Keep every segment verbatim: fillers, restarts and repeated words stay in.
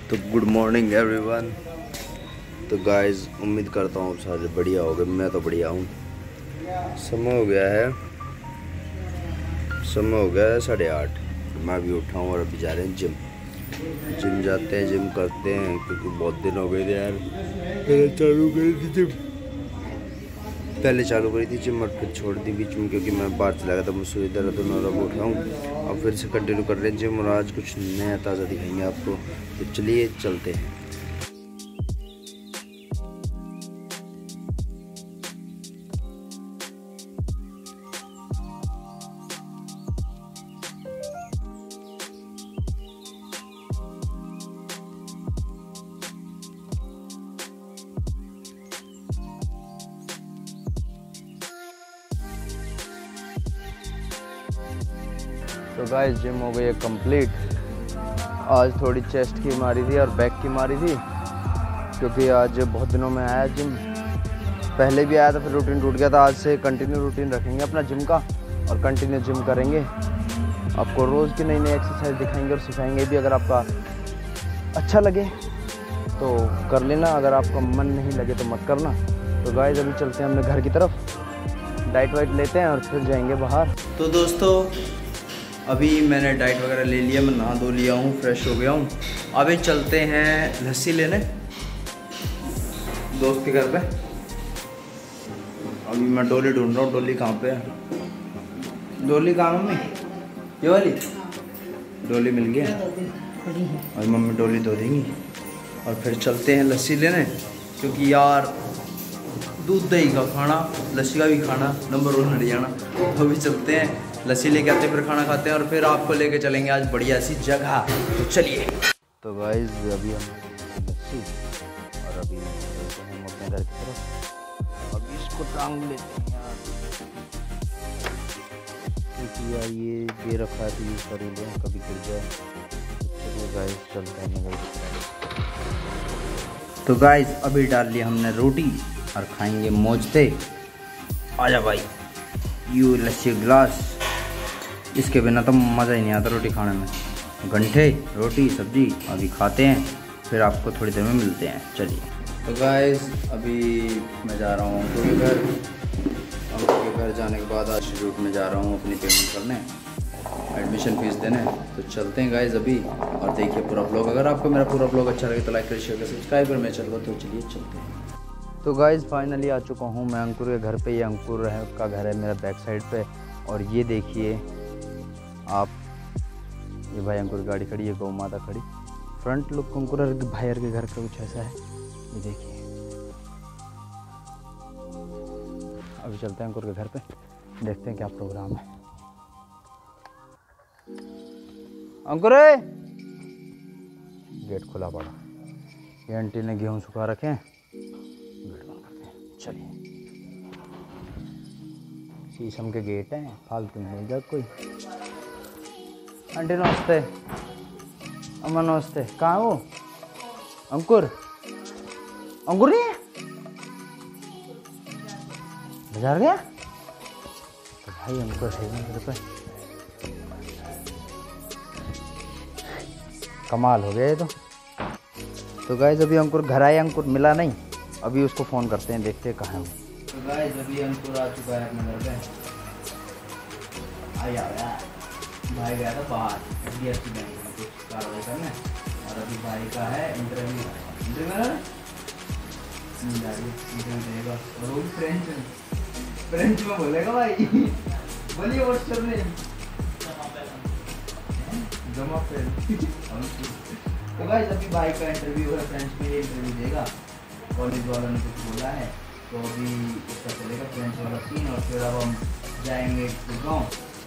तो good morning everyone. तो guys उम्मीद करता हूँ सारे बढ़िया हो गए। मैं तो बढ़िया हूँ। समय हो गया है समय हो गया है साढ़े आठ। मैं अभी उठा हूँ और अभी जा रहे हैं जिम जिम जाते हैं, जिम करते हैं, क्योंकि बहुत दिन हो गए थे यार। पहले चालू करी थी जिम पहले चालू करी थी जिम और फिर छोड़ दी बीच में, क्योंकि मैं बाहर चला गया था। मुझसे इधर उधर नौरा उठ रहा हूँ और फिर से कंटिन्यू कर रहे हैं जिम। और आज कुछ नया ताज़ा दिखाएंगे आपको, तो चलिए चलते हैं। तो गाइस जिम हो गई है कंप्लीट। आज थोड़ी चेस्ट की मारी थी और बैक की मारी थी, क्योंकि आज बहुत दिनों में आया जिम। पहले भी आया था, फिर रूटीन टूट गया था। आज से कंटिन्यू रूटीन रखेंगे अपना जिम का और कंटिन्यू जिम करेंगे। आपको रोज़ की नई नई एक्सरसाइज दिखाएंगे और सिखाएंगे भी। अगर आपका अच्छा लगे तो कर लेना, अगर आपका मन नहीं लगे तो मत करना। तो गाइस अभी चलते हैं अपने घर की तरफ, डाइट वाइट लेते हैं और फिर जाएंगे बाहर। तो दोस्तों अभी मैंने डाइट वगैरह ले लिया, मैं नहा धो लिया हूँ, फ्रेश हो गया हूँ। अभी चलते हैं लस्सी लेने दोस्त के घर पे। अभी मैं डोली ढूंढ रहा हूँ। डोली कहाँ पे है? डोली कहाँ मम्मी? ये वाली डोली मिल गया और मम्मी डोली धो देंगी और फिर चलते हैं लस्सी लेने, क्योंकि यार दूध दही का खाना, लस्सी का भी खाना नंबर वन हरियाणा। तो अभी चलते हैं, लस्सी लेके आते हैं, फिर खाना खाते हैं और फिर आपको लेके चलेंगे आज बढ़िया सी जगह। तो चलिए। तो गाइस अभी हम लस्सी और अभी चलते हैं हम अपने घर की तरफ। अभी इसको टांग लेते हैं यार, क्योंकि यार ये दे रखा है तो यूज़ कर ही लें, कभी गिर जाए। चलिए गाइस चलते हैं घर की तरफ। तो गाइस अभी डाल लिया हमने रोटी और खाएंगे मोजते। आजा भाई, यू लस्सी ग्लास, इसके बिना तो मज़ा ही नहीं आता रोटी खाने में। घंटे रोटी सब्जी अभी खाते हैं, फिर आपको थोड़ी देर में मिलते हैं। चलिए। तो गाइस अभी मैं जा रहा हूँ अंकल के घर। अंकल के घर जाने के बाद आज इंस्टीट्यूट में जा रहा हूँ अपनी पेमेंट करने, एडमिशन फीस देने। तो चलते हैं गाइस अभी और देखिए पूरा ब्लॉग। अगर आपको मेरा पूरा ब्लॉग अच्छा लगे तो लाइक करें, शेयर करें, सब्सक्राइब करें। मैं चल रहा, तो चलिए चलते हैं। तो गाइस फाइनली आ चुका हूँ मैं अंकुर के घर पे। ये अंकुर है का घर है मेरा बैक साइड पे। और ये देखिए आप, ये भाई अंकुर की गाड़ी खड़ी है, गौ माता खड़ी। फ्रंट लुक अंकुर भाई के घर का कुछ ऐसा है, ये देखिए। अभी चलते हैं अंकुर के घर पे, देखते हैं क्या प्रोग्राम है। अंकुर गेट खुला पड़ा, ये आंटी ने गेहूँ सुखा रखे हैं, गेट बंद करते हैं। चलिए। शीशम के गेट हैं, फालतू नहीं जा कोई। आंटी नमस्ते। अम्मा नमस्ते। कहाँ वो अंकुर? अंकुर नहीं है, बाजार गया? तो भाई अंकुर है मेरे पे, कमाल हो गया ये तो। तो गाइस अभी अंकुर घर आए, अंकुर मिला नहीं। अभी उसको फ़ोन करते हैं, देखते हैं कहाँ है वो। तो गाइस अभी अंकुर आ चुका है अपने घर पे। आया आया भाई गया था बाहर H D F C bank में कुछ कार्रवाई करने, और अभी भाई का है इंटरव्यू। इंटरव्यू देगा और वो भी फ्रेंच में फ्रेंच में बोलेगा भाई। बोलिए व्हाट्सएप में जमा फ्रेंच। तो गाइस अभी भाई का इंटरव्यू है, फ्रेंच में इंटरव्यू देगा। कॉलेज वालों ने कुछ बोला है, तो अभी इसका चलेगा फ्रेंच वाला सीन। और फिर अब हम जाएंगे गाँव।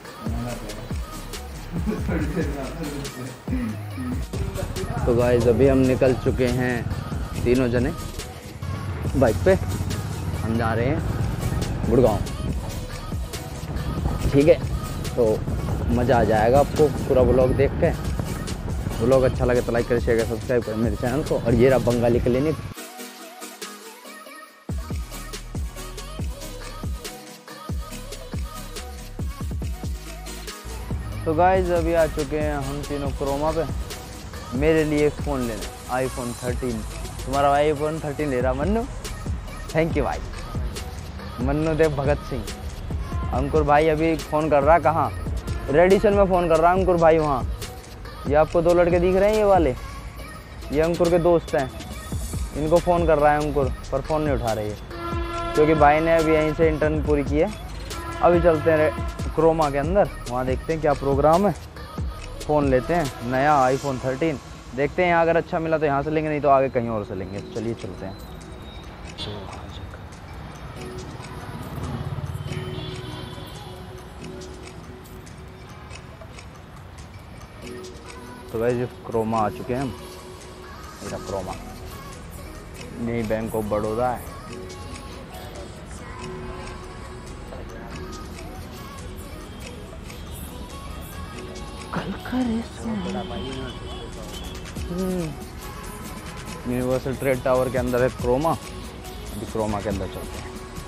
तो गाइस अभी हम निकल चुके हैं तीनों जने बाइक पे। हम जा रहे हैं गुड़गांव, ठीक है। तो मज़ा आ जाएगा आपको पूरा ब्लॉग देख के। ब्लॉग अच्छा लगे तो लाइक करें, शेयर करें, सब्सक्राइब करें मेरे चैनल को। और ये रहा बंगाली क्लिनिक। तो गाइस अभी आ चुके हैं हम तीनों क्रोमा पे। मेरे लिए एक फ़ोन लेना, आईफोन थर्टीन। तुम्हारा आईफोन थर्टीन ले रहा मन्नू, थैंक यू भाई। मन्नू देव भगत सिंह। अंकुर भाई अभी फ़ोन कर रहा, कहाँ? रेडिसन में फ़ोन कर रहा अंकुर भाई वहाँ। ये आपको दो लड़के दिख रहे हैं, ये वाले, ये अंकुर के दोस्त हैं। इनको फ़ोन कर रहा है अंकुर, पर फ़ोन नहीं उठा रही है क्योंकि भाई ने अभी यहीं से इंटर्न पूरी की है। अभी चलते हैं क्रोमा के अंदर, वहाँ देखते हैं क्या प्रोग्राम है। फ़ोन लेते हैं नया आईफोन थर्टीन, देखते हैं यहाँ अगर अच्छा मिला तो यहाँ से लेंगे, नहीं तो आगे कहीं और से लेंगे। चलिए चलते हैं। तो वैसे क्रोमा आ चुके हैं हम। मेरा क्रोमा नहीं, बैंक ऑफ बड़ौदा है। कल का यूनिवर्सल ट्रेड टावर के अंदर है क्रोमा। अभी क्रोमा के अंदर चलते हैं।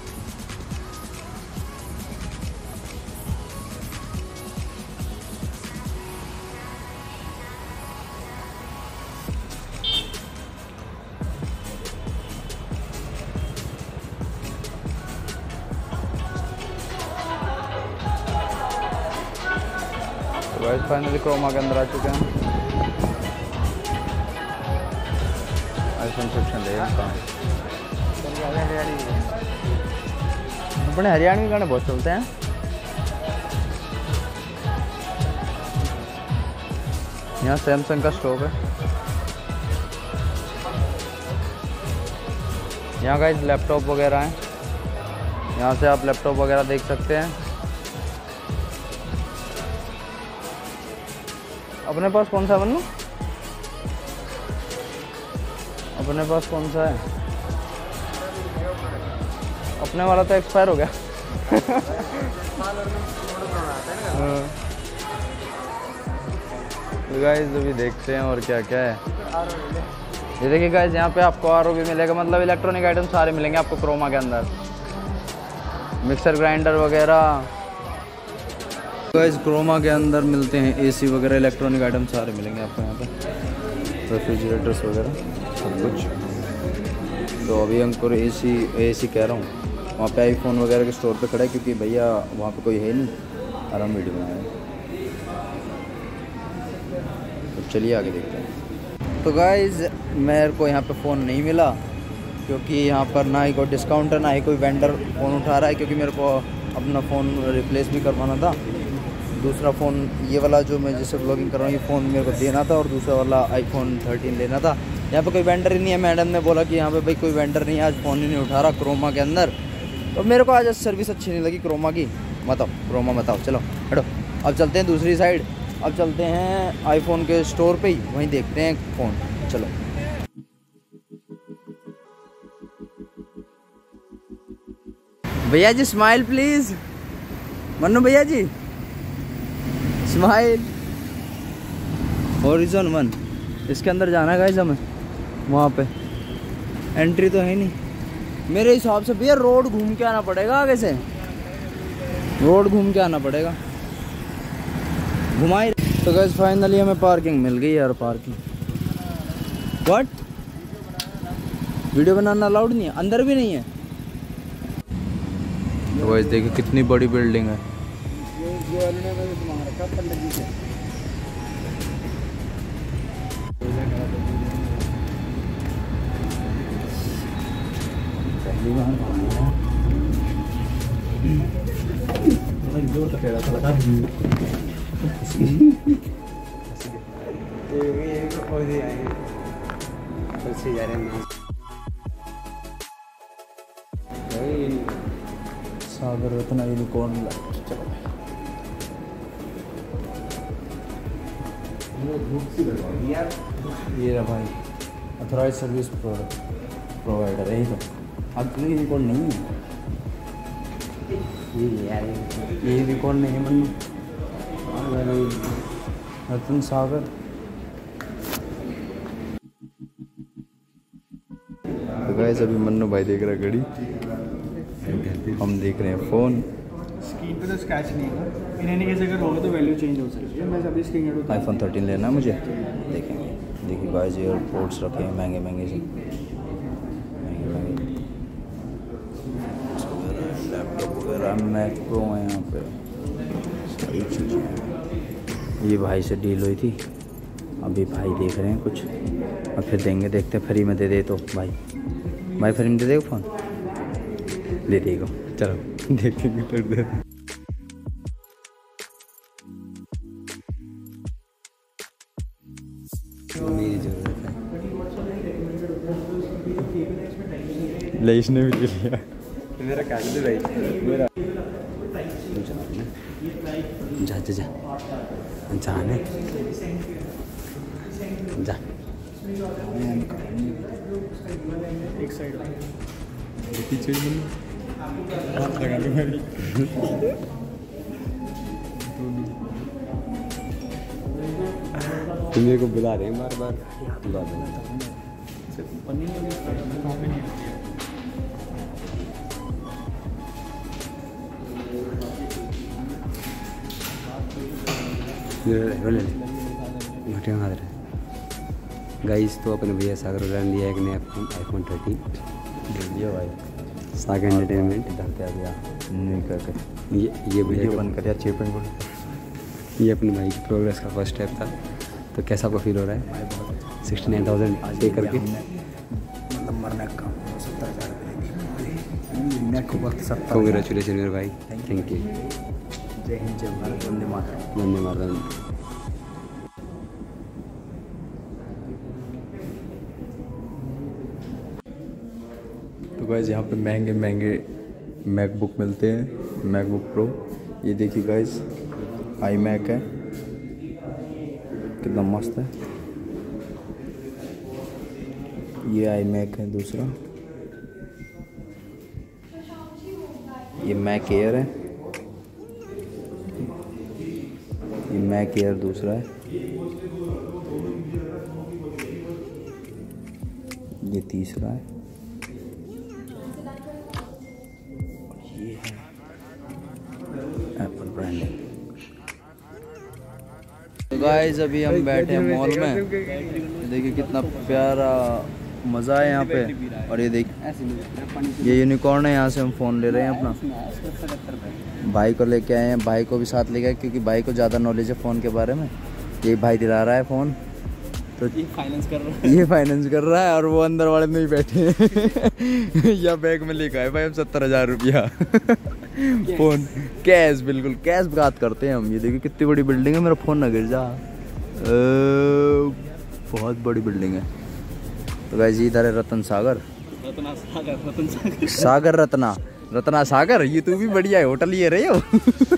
गाइस फाइनली क्रोमा के अंदर आ चुके हैं। आईफोन सेक्शन ले अपने हरियाणवी गाने बहुत चलते हैं। यहाँ सैमसंग का स्टॉक है। यहाँ गाइस लैपटॉप वगैरह हैं, यहाँ से आप लैपटॉप वगैरह देख सकते हैं। अपने पास कौन सा है मन्नू? अपने पास कौन सा है? अपने वाला तो एक्सपायर हो गया। तो गाइस अभी देखते हैं और क्या क्या है। ये देखिए गाइस, यहाँ पे आपको आर ओ भी मिलेगा, मतलब इलेक्ट्रॉनिक आइटम सारे मिलेंगे आपको क्रोमा के अंदर, मिक्सर ग्राइंडर वगैरह। गाइस क्रोमा के अंदर मिलते हैं एसी वगैरह, इलेक्ट्रॉनिक आइटम सारे मिलेंगे आपको यहाँ पे, रेफ्रिजरेटर्स वगैरह सब कुछ। तो अभी अंकुर एसी एसी कह रहा हूँ, वहाँ पे आईफोन वगैरह के स्टोर पे खड़ा है क्योंकि भैया वहाँ पे कोई है नहीं, आराम वीडियो बनाया। तो चलिए आगे देखते हैं। तो गाइस मेरे को यहाँ पे फ़ोन नहीं मिला क्योंकि यहाँ पर ना ही कोई डिस्काउंट है, ना ही कोई वेंडर फ़ोन उठा रहा है, क्योंकि मेरे को अपना फ़ोन रिप्लेस भी करवाना था। दूसरा फ़ोन ये वाला जो मैं जैसे ब्लॉगिंग कर रहा हूँ, ये फ़ोन मेरे को देना था, और दूसरा वाला आईफोन थर्टीन लेना था। यहाँ पे कोई वेंडर ही नहीं है। मैडम ने बोला कि यहाँ पे भाई कोई वेंडर नहीं है, आज फ़ोन ही नहीं उठा रहा क्रोमा के अंदर। तो मेरे को आज सर्विस अच्छी नहीं लगी क्रोमा की। बताओ क्रोमा बताओ, चलो हटो। अब चलते हैं दूसरी साइड, अब चलते हैं आईफोन के स्टोर पे ही, वहीं देखते हैं फ़ोन। चलो भैया जी स्माइल प्लीज़, मन्नू भैया जी स्माइल। हॉरिजॉन वन, इसके अंदर जाना है गाइस हमें, वहाँ पे एंट्री तो है नहीं मेरे हिसाब से। भैया रोड घूम के आना पड़ेगा, आगे से रोड घूम के आना पड़ेगा, घुमाई। तो गाइस फाइनली हमें पार्किंग मिल गई यार। Parking what? वीडियो बनाना अलाउड नहीं है, अंदर भी नहीं है। तो गाइस देखिए कितनी बड़ी बिल्डिंग है। Sagar Ratna unicorn light. चलो ये रहा भाई, अथोराइज सर्विस प्रोवाइडर है। ये तो अब तो यूनिकॉर्न नहीं है ये यार, ये यूनिकॉर्न नहीं है मन्नू, रतन सागर। तो गाइस अभी मन्नू भाई देख रहा है घड़ी, हम देख रहे हैं फ़ोन। स्क्रीन पे तो स्क्रैच नहीं है, इन एनी केस अगर होगा तो वैल्यू चेंज हो सकती है। मैं अभी स्क्रीन आईफोन थर्टीन लेना है मुझे, देखेंगे। देखिए गाइस एयरपोर्ट्स रखे हैं महंगे महंगे से, महंगे महंगे लैपटॉप वगैरह, मैक प्रो है यहाँ पे, सारी चीज़ें हैं। ये भाई से डील हुई थी, अभी भाई देख रहे हैं कुछ और फिर देंगे, देखते हैं फ्री में दे दे तो भाई भाई फ्री में दे देगा फ़ोन, दे देगा। चलो देखेंगे फिर दे। मेरी जरूरत है, ले इसने भी ले लिया मेरा काट दे भाई मेरा। जा जा जा जाने जा एक साइड पीछे हाथ लगा दो मेरी। तुम मेरे को बुला रहे हैं बार बार, बुला देना। गाइस तो अपने भैया सागर उड़ान दिया एक नया आईफोन थर्टीन लिया भाई, सागर एंटरटेनमेंट इधर पे आ गया नहीं करके ये ये भैया वीडियो का- बंद कर यार, छः पॉइंट बोल। ये अपने भाई की प्रोग्रेस का फर्स्ट स्टेप था। तो कैसा आपको फील हो रहा है सिक्सटी नाइन थाउजेंड पे करके? मतलब मरने का सत्तर हज़ार को वक्त सत्तर। कॉन्ग्रेचुलेसन मेरे भाई, थैंक यू। जय हिंद जय भारत, वंदे मातरम। वंदे मातरम। तो गाइस यहाँ पे महंगे महंगे मैकबुक मिलते हैं, मैकबुक प्रो। ये देखिए गाइस आई मैक है, कितना मस्त है। ये आई मैक है दूसरा, ये मैक एयर है, ये मैक एयर दूसरा है, ये तीसरा है, ये है एप्पल ब्रांडिंग। तो गाइस अभी हम बैठे हैं मॉल में, देखिए कितना प्यारा मज़ा है यहाँ पे। और ये देख ये यूनिकॉर्न है, यहाँ से हम फ़ोन ले रहे हैं अपना। भाई को लेके आए हैं, भाई को भी साथ ले गए क्योंकि भाई को ज़्यादा नॉलेज है फ़ोन के बारे में। ये भाई दिला रहा है फ़ोन, तो ये फाइनेंस कर रहा है, ये फाइनेंस कर रहा है और वो अंदर वाले में ही बैठे हैं। या बैग में लिखा है भाई हम सत्तर हज़ार रुपया फ़ोन कैश, बिल्कुल कैश बात करते हैं हम। ये देखिए कितनी बड़ी बिल्डिंग है, मेरा फ़ोन ना गिर जा, बहुत बड़ी बिल्डिंग है। तो गाइस इधर है रतन सागर, रत्ना सागर, रतन सागर, सागर रत्ना रत्ना सागर, ये तू भी बढ़िया है, होटल ये रहे हो।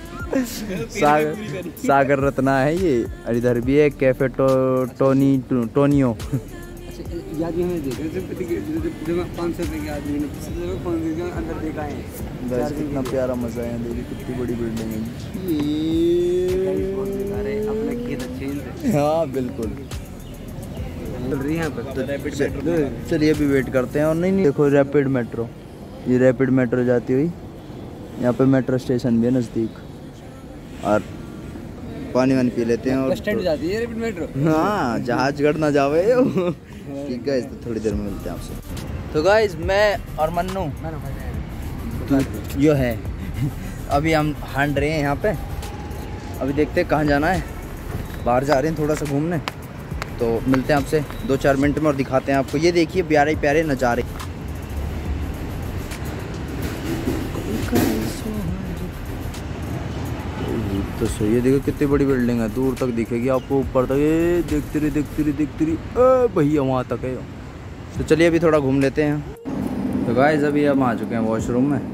सागर सागर रत्ना है ये। और इधर भी है कैफे टो, टोनी टो, टोनियो। याद हमें देखा पाँच सौ रुपये के आदमी ने पिछले फोन करके अंदर देखा है। गाइस कितना प्यारा मजा है, देखिए कितनी बड़ी बिल्डिंग है अपना खेत अच्छे। हाँ बिल्कुल। चल रही है पर रैपिड मेट्रो। चलिए अभी वेट करते हैं। और नहीं नहीं देखो रैपिड मेट्रो, ये रैपिड मेट्रो जाती हुई, यहाँ पे मेट्रो स्टेशन भी है नज़दीक। और पानी वानी पी लेते हैं और स्टैंड जाती है रैपिड मेट्रो। हाँ जहाज गढ़ ना जावे। ठीक है, तो थोड़ी देर में मिलते हैं आपसे। तो गाइस मैं और मन्नू जो है अभी हम हांड रहे हैं यहाँ पे। अभी देखते हैं कहाँ जाना है, बाहर जा रहे हैं थोड़ा सा घूमने। तो मिलते हैं आपसे दो चार मिनट में और दिखाते हैं आपको। ये देखिए प्यारे प्यारे नज़ारे। तो सही है, देखो कितनी बड़ी बिल्डिंग है, दूर तक दिखेगी आपको, ऊपर तक ये देखती रही देखती रही देखती रही ए भैया वहाँ तक है। तो चलिए अभी थोड़ा घूम लेते हैं। तो गाइस अभी हम आ चुके हैं वॉशरूम में।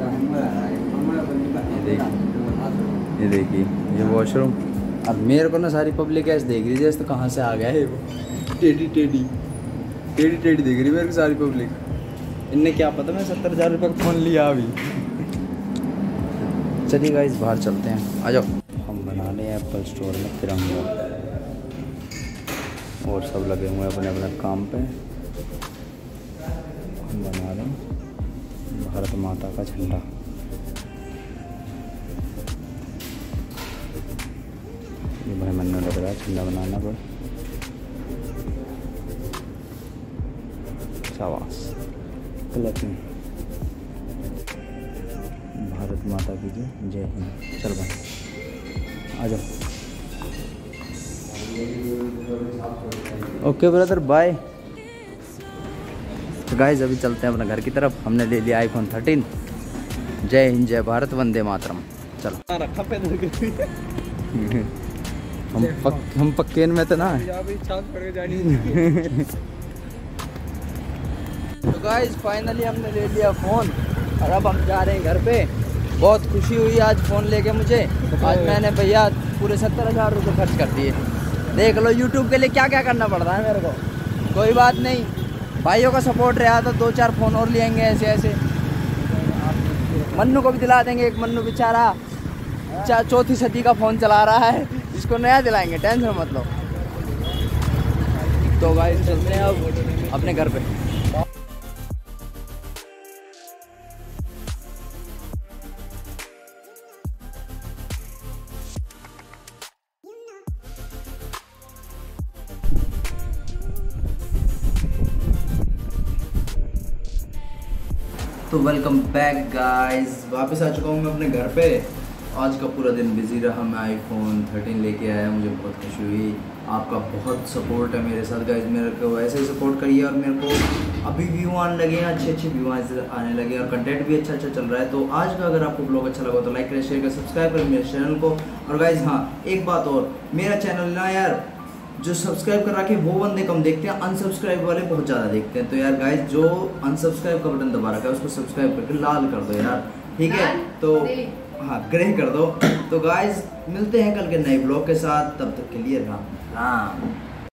ये देखिए ये देखिए ये वॉशरूम। अब मेरे को ना सारी पब्लिक ऐसे देख रही है जैसे तो कहाँ से आ गया है वो, टेढ़ी टेढ़ी टेढ़ी टेढ़ी देख रही है मेरे को सारी पब्लिक। इनने क्या पता मैं सत्तर हज़ार रुपये का फ़ोन लिया अभी। चलिए गाइस बाहर चलते हैं, आ जाओ। हम बना रहे हैं एप्पल स्टोर में तिरंगा, और सब लगे हुए हैं अपने अपने काम पे। हम बना रहे हैं भारत माता का झंडा। ये बड़े मन में लग रहा है झंडा बनाना पर। शाबाश क्लच में। भारत माता की जय, जय हिंद। चल भाई आ जाओ। Okay brother bye. तो गाइस अभी चलते हैं अपना घर की तरफ। हमने ले लिया आईफोन थर्टीन। जय हिंद जय भारत वंदे मातरम। चलो रखा पे हम पक, हम पक्के में तो ना। तो गाइस फाइनली हमने ले लिया फ़ोन और अब हम जा रहे हैं घर पे। बहुत खुशी हुई आज फ़ोन लेके मुझे। आज मैंने भैया पूरे सत्तर हज़ार रुपये खर्च कर दिए। देख लो यूट्यूब के लिए क्या क्या करना पड़ता है मेरे को। कोई बात नहीं, भाइयों का सपोर्ट रहा तो दो चार फ़ोन और लेंगे ऐसे ऐसे। मन्नू को भी दिला देंगे। एक मन्नू बेचारा चौथी सदी का फ़ोन चला रहा है, इसको नया दिलाएंगे, टेंशन मत लो। तो गाइस चलते हैं अब अपने घर पे। तो वेलकम बैक गाइस, वापस आ चुका हूँ मैं अपने घर पे। आज का पूरा दिन बिजी रहा। मैं आईफोन थर्टीन लेके आया, मुझे बहुत खुशी हुई। आपका बहुत सपोर्ट है मेरे साथ गाइस। मेरे को ऐसे ही सपोर्ट करिए और मेरे को अभी व्यू आने लगे हैं, अच्छे अच्छे व्यू आने लगे और कंटेंट भी अच्छा अच्छा चल रहा है। तो आज का अगर आपको ब्लॉग अच्छा लगा तो लाइक करें, शेयर करें, सब्सक्राइब करें मेरे चैनल को। और गाइस हाँ एक बात और, मेरा चैनल ना यार जो सब्सक्राइब कर रखे वो बंदे कम देखते हैं, अनसब्सक्राइब वाले बहुत ज़्यादा देखते हैं। तो यार गाइस जो अनसब्सक्राइब का बटन दबा रखा है उसको सब्सक्राइब करके लाल कर दो यार, ठीक है। तो हाँ ग्रे कर दो। तो गाइस मिलते हैं कल के नए ब्लॉग के साथ, तब तक के लिए राम राम।